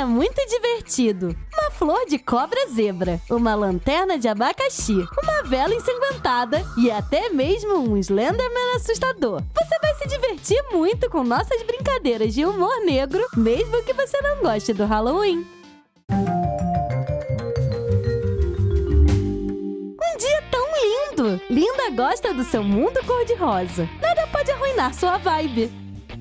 é muito divertido. Uma flor de cobra zebra, uma lanterna de abacaxi, uma vela ensanguentada e até mesmo um Slenderman assustador. Você vai se divertir muito com nossas brincadeiras de humor negro, mesmo que você não goste do Halloween. Um dia tão lindo! Linda gosta do seu mundo cor-de-rosa. Nada pode arruinar sua vibe.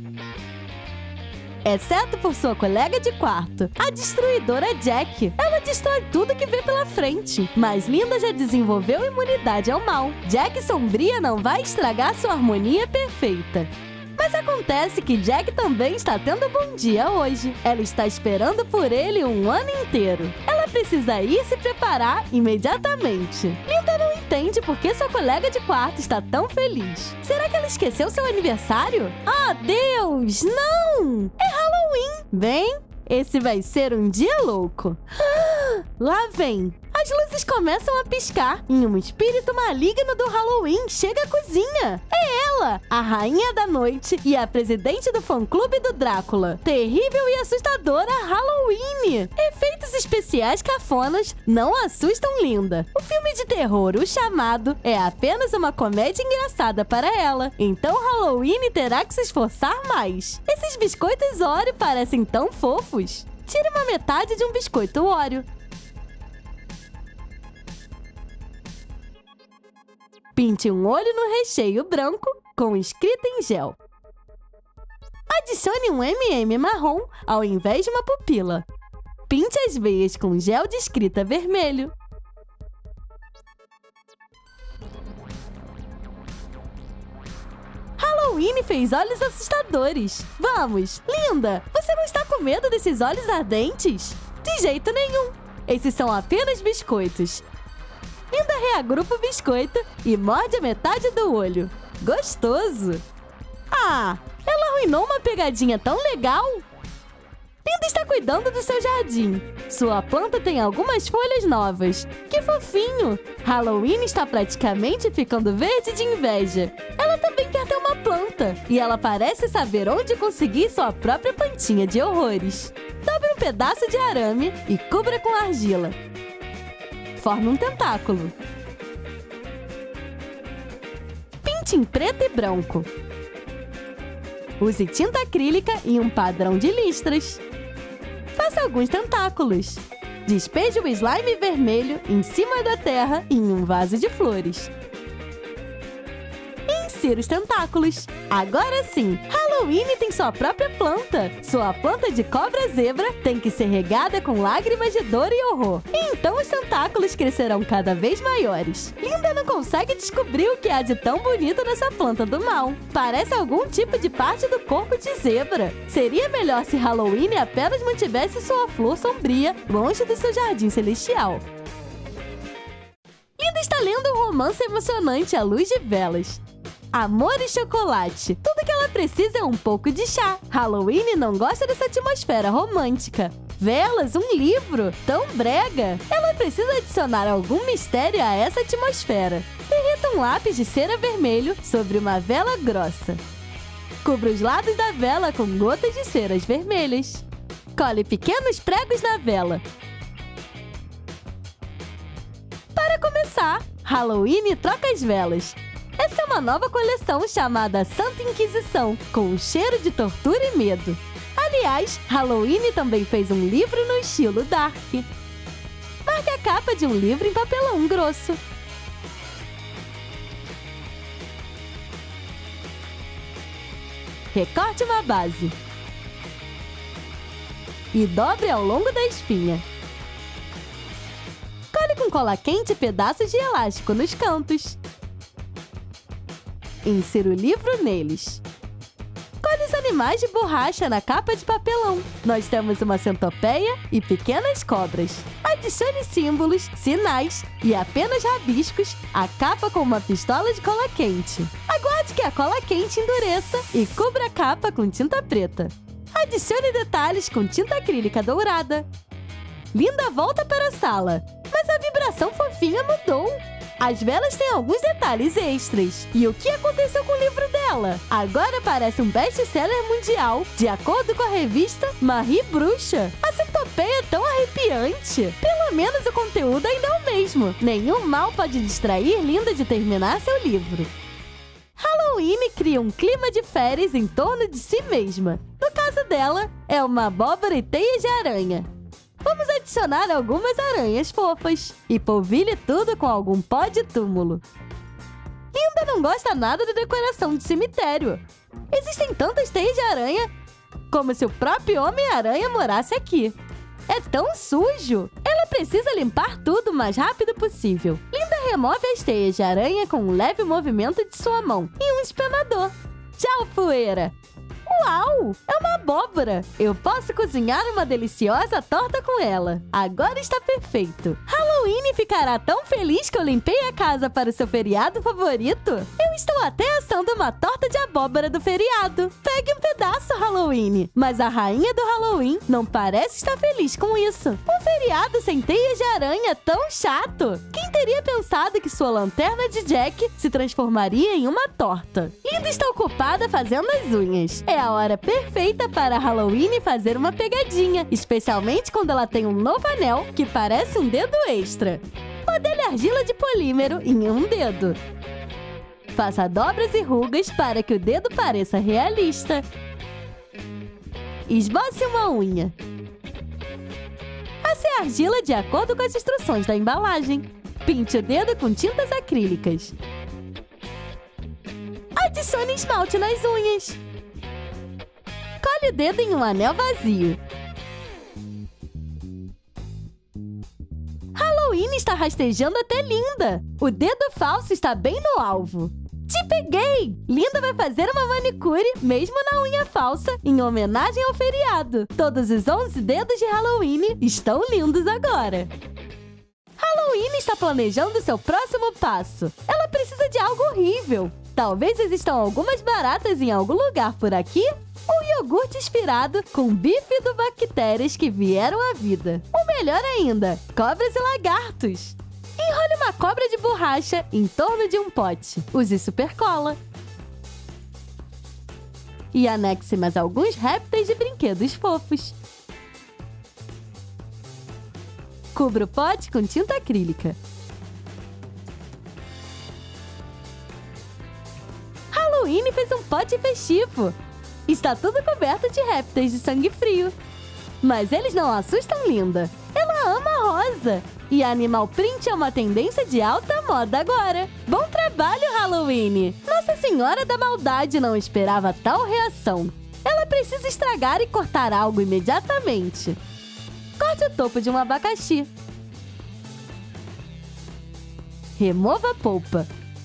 Exceto por sua colega de quarto, a destruidora Jack. Ela destrói tudo que vê pela frente. Mas Linda já desenvolveu imunidade ao mal. Jack sombria não vai estragar sua harmonia perfeita. Mas acontece que Jack também está tendo um bom dia hoje. Ela está esperando por ele um ano inteiro. Ela precisa ir se preparar imediatamente. Linda não entende por que sua colega de quarto está tão feliz. Será que ela esqueceu seu aniversário? Ah, Deus, não! É Halloween! Bem, esse vai ser um dia louco. Lá vem! As luzes começam a piscar e um espírito maligno do Halloween chega à cozinha. É ela, a rainha da noite e a presidente do fã-clube do Drácula. Terrível e assustadora Halloween! Efeitos especiais cafonas não assustam Linda. O filme de terror O Chamado é apenas uma comédia engraçada para ela. Então Halloween terá que se esforçar mais. Esses biscoitos Oreo parecem tão fofos. Tire uma metade de um biscoito Oreo. Pinte um olho no recheio branco com escrita em gel. Adicione um M&M marrom ao invés de uma pupila. Pinte as veias com gel de escrita vermelho. Halloween fez olhos assustadores. Vamos, Linda, você não está com medo desses olhos ardentes? De jeito nenhum. Esses são apenas biscoitos. Linda reagrupa o biscoito e morde a metade do olho. Gostoso! Ah, ela arruinou uma pegadinha tão legal! Linda está cuidando do seu jardim. Sua planta tem algumas folhas novas. Que fofinho! Halloween está praticamente ficando verde de inveja. Ela também quer ter uma planta. E ela parece saber onde conseguir sua própria plantinha de horrores. Dobre um pedaço de arame e cubra com argila. Forme um tentáculo. Pinte em preto e branco. Use tinta acrílica e um padrão de listras. Faça alguns tentáculos. Despeje o slime vermelho em cima da terra em um vaso de flores. Insira os tentáculos. Agora sim, Halloween tem sua própria planta. Sua planta de cobra zebra tem que ser regada com lágrimas de dor e horror. E então os tentáculos crescerão cada vez maiores. Linda não consegue descobrir o que há de tão bonito nessa planta do mal. Parece algum tipo de parte do corpo de zebra. Seria melhor se Halloween apenas mantivesse sua flor sombria longe do seu jardim celestial. Linda está lendo um romance emocionante à luz de velas. Amor e chocolate. Tudo que ela precisa é um pouco de chá. Halloween não gosta dessa atmosfera romântica. Velas, um livro, tão brega. Ela precisa adicionar algum mistério a essa atmosfera. Derreta um lápis de cera vermelho sobre uma vela grossa. Cubra os lados da vela com gotas de ceras vermelhas. Cole pequenos pregos na vela. Para começar, Halloween troca as velas. Essa é uma nova coleção chamada Santa Inquisição, com um cheiro de tortura e medo. Aliás, Halloween também fez um livro no estilo dark. Marque a capa de um livro em papelão grosso. Recorte uma base. E dobre ao longo da espinha. Cole com cola quente pedaços de elástico nos cantos. Insira o livro neles. Cole os animais de borracha na capa de papelão. Nós temos uma centopeia e pequenas cobras. Adicione símbolos, sinais e apenas rabiscos à capa com uma pistola de cola quente. Aguarde que a cola quente endureça e cubra a capa com tinta preta. Adicione detalhes com tinta acrílica dourada. Linda volta para a sala, mas a vibração fofinha mudou. As velas têm alguns detalhes extras. E o que aconteceu com o livro dela? Agora parece um best-seller mundial, de acordo com a revista Marie Bruxa. A centopeia é tão arrepiante. Pelo menos o conteúdo ainda é o mesmo. Nenhum mal pode distrair Linda de terminar seu livro. Halloween cria um clima de férias em torno de si mesma. No caso dela, é uma abóbora e teia de aranha. Vamos adicionar algumas aranhas fofas e polvilhe tudo com algum pó de túmulo. Linda não gosta nada de decoração de cemitério. Existem tantas teias de aranha, como se o próprio Homem-Aranha morasse aqui. É tão sujo! Ela precisa limpar tudo o mais rápido possível. Linda remove as teias de aranha com um leve movimento de sua mão e um espanador. Tchau, poeira! Uau! É uma abóbora! Eu posso cozinhar uma deliciosa torta com ela. Agora está perfeito. Halloween ficará tão feliz que eu limpei a casa para o seu feriado favorito. Eu estou até assando uma torta de abóbora do feriado. Pegue um pedaço, Halloween. Mas a rainha do Halloween não parece estar feliz com isso. Um feriado sem teias de aranha é tão chato. Quem teria pensado que sua lanterna de Jack se transformaria em uma torta? Linda está ocupada fazendo as unhas. É a hora perfeita para Halloween fazer uma pegadinha, especialmente quando ela tem um novo anel que parece um dedo extra. Modele argila de polímero em um dedo. Faça dobras e rugas para que o dedo pareça realista. Esboce uma unha. Passe a argila de acordo com as instruções da embalagem. Pinte o dedo com tintas acrílicas. Adicione esmalte nas unhas. Cole o dedo em um anel vazio. Halloween está rastejando até Linda. O dedo falso está bem no alvo. Te peguei! Linda vai fazer uma manicure, mesmo na unha falsa, em homenagem ao feriado. Todos os 11 dedos de Halloween estão lindos agora. Halloween está planejando seu próximo passo. Ela precisa de algo horrível. Talvez existam algumas baratas em algum lugar por aqui? Ou iogurte inspirado com bifidobactérias que vieram à vida. Ou melhor ainda, cobras e lagartos. Enrole uma cobra de borracha em torno de um pote. Use supercola. E anexe mais alguns répteis de brinquedos fofos. Cubra o pote com tinta acrílica. Halloween fez um pote festivo. Está tudo coberto de répteis de sangue frio. Mas eles não assustam Linda. Ela ama a rosa. E animal print é uma tendência de alta moda agora. Bom trabalho, Halloween! Nossa Senhora da Maldade não esperava tal reação. Ela precisa estragar e cortar algo imediatamente. Corte o topo de um abacaxi. Remova a polpa.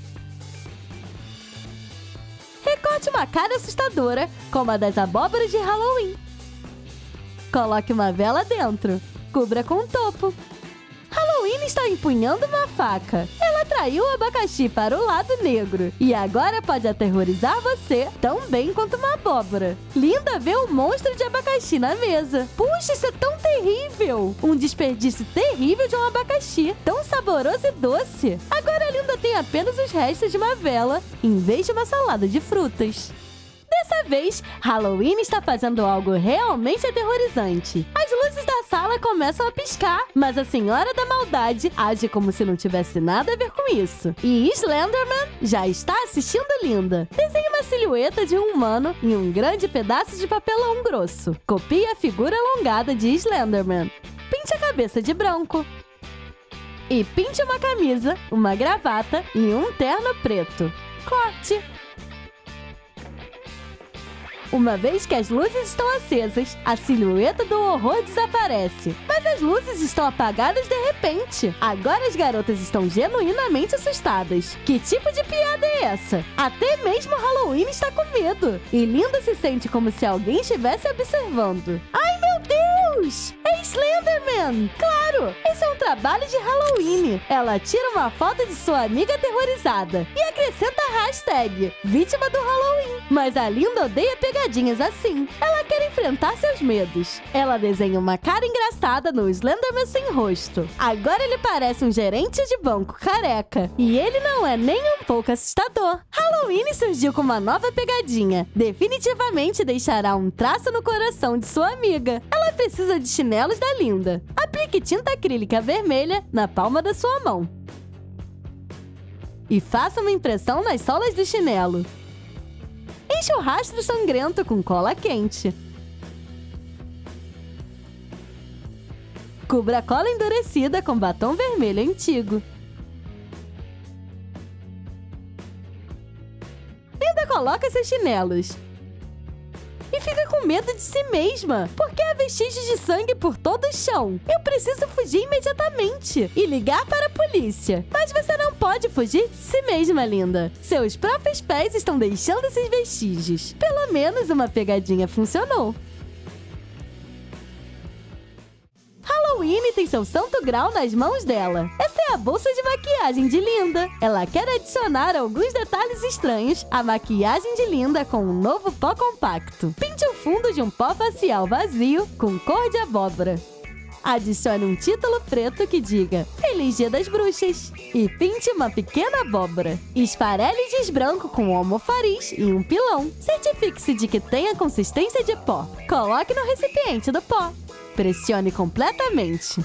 Recorte uma cara assustadora, como a das abóboras de Halloween. Coloque uma vela dentro. Cubra com o topo. Halloween está empunhando uma faca. Ela traiu o abacaxi para o lado negro. E agora pode aterrorizar você tão bem quanto uma abóbora. Linda vê o monstro de abacaxi na mesa. Puxa, isso é tão terrível! Um desperdício terrível de um abacaxi. Tão saboroso e doce. Agora a Linda tem apenas os restos de uma vela, em vez de uma salada de frutas. Dessa vez, Halloween está fazendo algo realmente aterrorizante. As luzes da sala começam a piscar, mas a Senhora da Maldade age como se não tivesse nada a ver com isso. E Slenderman já está assistindo Linda. Desenhe uma silhueta de um humano em um grande pedaço de papelão grosso. Copie a figura alongada de Slenderman. Pinte a cabeça de branco. E pinte uma camisa, uma gravata e um terno preto. Corte. Uma vez que as luzes estão acesas, a silhueta do horror desaparece. Mas as luzes estão apagadas de repente. Agora as garotas estão genuinamente assustadas. Que tipo de piada é essa? Até mesmo Halloween está com medo. E Linda se sente como se alguém estivesse observando. Ai, meu Deus! É Slenderman! Claro! Esse é um trabalho de Halloween. Ela tira uma foto de sua amiga aterrorizada e acrescenta a hashtag Vítima do Halloween. Mas a Linda odeia pegadinhas assim. Ela quer enfrentar seus medos. Ela desenha uma cara engraçada no Slenderman sem rosto. Agora ele parece um gerente de banco careca. E ele não é nem um pouco assustador. Halloween surgiu com uma nova pegadinha. Definitivamente deixará um traço no coração de sua amiga. Ela precisa de chinelos da Linda. Aplique tinta acrílica vermelha na palma da sua mão. E faça uma impressão nas solas do chinelo. Enche o rastro sangrento com cola quente. Cubra a cola endurecida com batom vermelho antigo. Linda coloca seus chinelos. E fica com medo de si mesma, porque há vestígios de sangue por todo o chão. Eu preciso fugir imediatamente e ligar para a polícia. Mas você não pode fugir de si mesma, Linda. Seus próprios pés estão deixando esses vestígios. Pelo menos uma pegadinha funcionou. Halloween tem seu santo grau nas mãos dela. Essa é a bolsa de maquiagem de Linda. Ela quer adicionar alguns detalhes estranhos à maquiagem de Linda com um novo pó compacto. Pinte o fundo de um pó facial vazio com cor de abóbora. Adicione um título preto que diga Feliz Dia das Bruxas e pinte uma pequena abóbora. Esfarele giz branco com almofariz e um pilão. Certifique-se de que tenha consistência de pó. Coloque no recipiente do pó. Pressione completamente.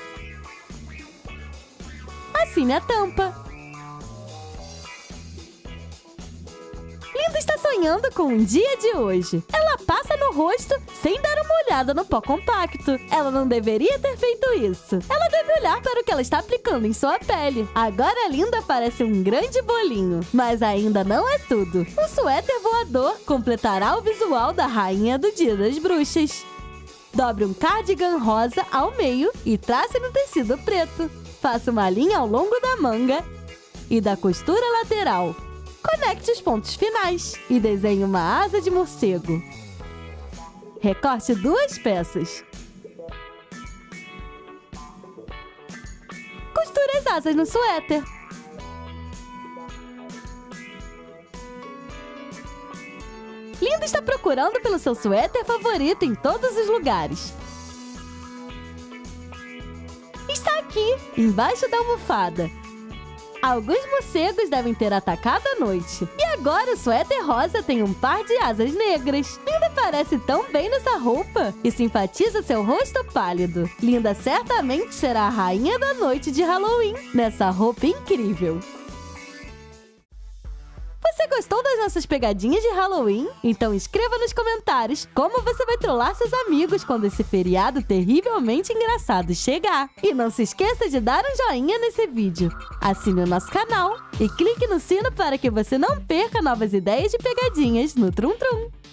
Assine a tampa. Linda está sonhando com um dia de hoje. Ela passa no rosto sem dar uma olhada no pó compacto. Ela não deveria ter feito isso. Ela deve olhar para o que ela está aplicando em sua pele. Agora a Linda parece um grande bolinho. Mas ainda não é tudo. Um suéter voador completará o visual da rainha do Dia das Bruxas. Dobre um cardigan rosa ao meio e trace no tecido preto. Faça uma linha ao longo da manga e da costura lateral. Conecte os pontos finais e desenhe uma asa de morcego. Recorte 2 peças. Costure as asas no suéter. Linda está procurando pelo seu suéter favorito em todos os lugares. Está aqui, embaixo da almofada. Alguns morcegos devem ter atacado à noite. E agora o suéter rosa tem um par de asas negras. Linda parece tão bem nessa roupa e simpatiza seu rosto pálido. Linda certamente será a rainha da noite de Halloween nessa roupa incrível. Você gostou das nossas pegadinhas de Halloween? Então escreva nos comentários como você vai trollar seus amigos quando esse feriado terrivelmente engraçado chegar. E não se esqueça de dar um joinha nesse vídeo. Assine o nosso canal e clique no sino para que você não perca novas ideias de pegadinhas no Trum Trum.